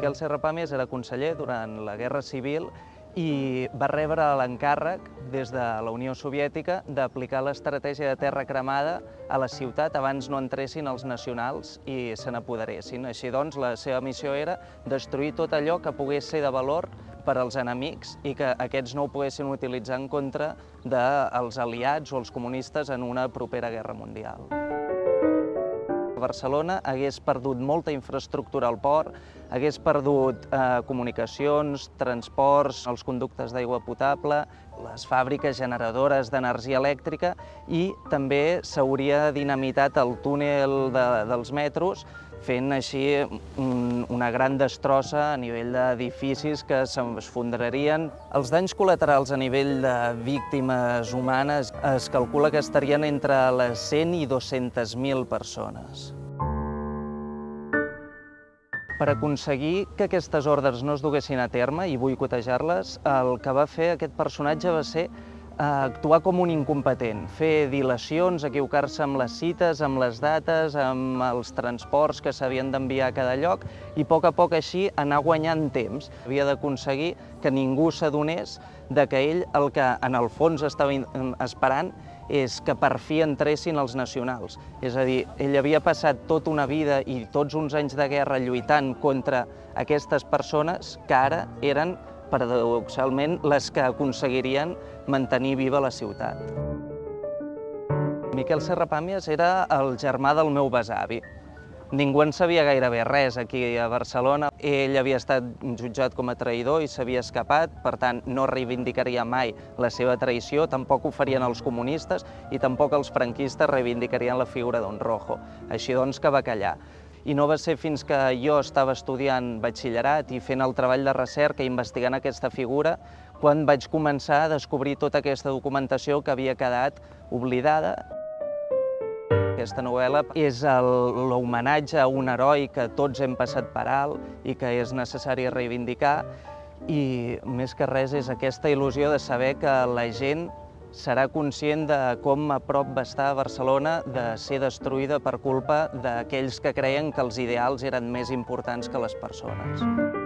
Miquel Serra Pàmies era conseller durant la Guerra Civil i va rebre l'encàrrec des de la Unió Soviètica d'aplicar l'estratègia de terra cremada a la ciutat abans no entressin els nacionals i se n'apoderessin. Així doncs, la seva missió era destruir tot allò que pogués ser de valor per als enemics i que aquests no ho poguessin utilitzar en contra dels aliats o els comunistes en una propera guerra mundial. Barcelona hagués perdut molta infraestructura al port, hagués perdut comunicacions, transports, els conductes d'aigua potable, les fàbriques generadores d'energia elèctrica i també s'hauria dinamitat el túnel dels metros, fent així una gran destrossa a nivell d'edificis que s'esfondrarien. Els danys col·laterals a nivell de víctimes humanes es calcula que estarien entre les 100 i 200.000 persones. Per aconseguir que aquestes ordres no es duguessin a terme i boicotejar-les, el que va fer aquest personatge va ser actuar com un incompetent, fer dilacions, equivocar-se amb les cites, amb les dates, amb els transports que s'havien d'enviar a cada lloc i a poc així anar guanyant temps. Havia d'aconseguir que ningú s'adonés que ell el que en el fons estava esperant és que per fi entressin els nacionals. És a dir, ell havia passat tota una vida i tots uns anys de guerra lluitant contra aquestes persones que ara eren paradoxalment les que aconseguirien mantenir viva la ciutat. Miquel Serra Pàmies era el germà del meu besavi. Ningú en sabia gairebé res aquí a Barcelona. Ell havia estat jutjat com a traïdor i s'havia escapat, per tant no reivindicaria mai la seva traïció, tampoc ho farien els comunistes i tampoc els franquistes reivindicarien la figura d'en Rojo. Així doncs que va callar. I no va ser fins que jo estava estudiant batxillerat i fent el treball de recerca i investigant aquesta figura quan vaig començar a descobrir tota aquesta documentació que havia quedat oblidada. Aquesta novel·la és l'homenatge a un heroi que tots hem passat per alt i que és necessari reivindicar i més que res és aquesta il·lusió de saber que la gent serà conscient de com a prop va estar Barcelona de ser destruïda per culpa d'aquells que creien que els ideals eren més importants que les persones.